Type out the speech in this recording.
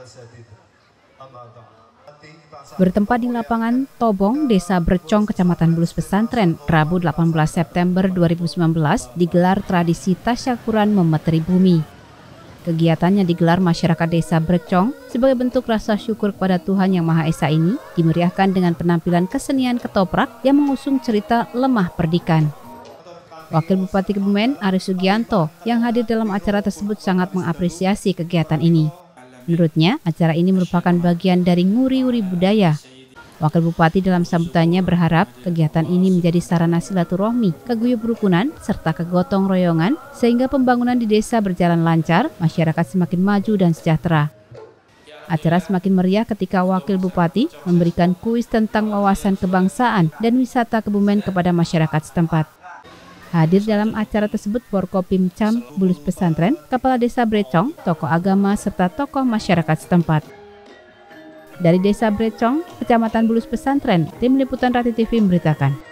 Bertempat di lapangan Tobong, Desa Brecong, Kecamatan Bulus Pesantren, Rabu 18 September 2019 digelar tradisi tasyakuran memeteri bumi. Kegiatannya digelar masyarakat Desa Brecong sebagai bentuk rasa syukur kepada Tuhan Yang Maha Esa ini dimeriahkan dengan penampilan kesenian ketoprak yang mengusung cerita Lemah Perdikan. Wakil Bupati Kebumen Aris Sugianto yang hadir dalam acara tersebut sangat mengapresiasi kegiatan ini. Menurutnya, acara ini merupakan bagian dari nguri-nguri budaya. Wakil Bupati dalam sambutannya berharap kegiatan ini menjadi sarana silaturahmi, keguyup rukunan, serta kegotong royongan, sehingga pembangunan di desa berjalan lancar, masyarakat semakin maju dan sejahtera. Acara semakin meriah ketika Wakil Bupati memberikan kuis tentang wawasan kebangsaan dan wisata Kebumen kepada masyarakat setempat. Hadir dalam acara tersebut Forkopimcam Bulus Pesantren, Kepala Desa Brecong, tokoh agama, serta tokoh masyarakat setempat. Dari Desa Brecong, Kecamatan Bulus Pesantren, Tim Liputan Rati TV memberitakan.